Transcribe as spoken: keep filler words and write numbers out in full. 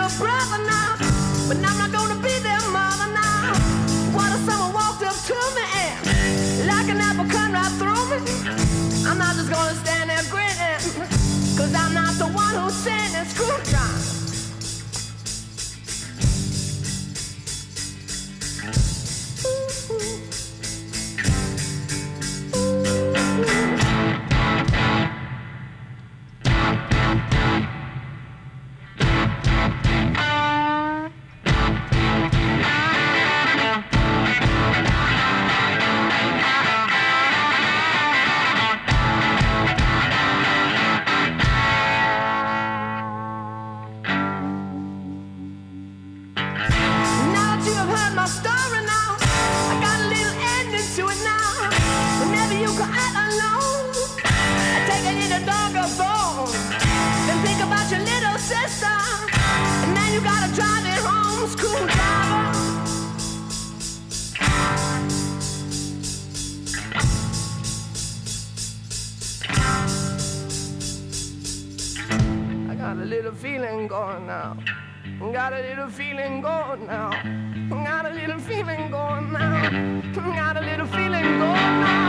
little brother now, but I'm not gonna be their mother now. What if someone walked up to me and like an apple cut right through me? I'm not just gonna stand there grinning, cause I'm not the one who's sending screwdriver. Feeling going now. Got a little feeling going now. Got a little feeling going now. Got a little feeling going now.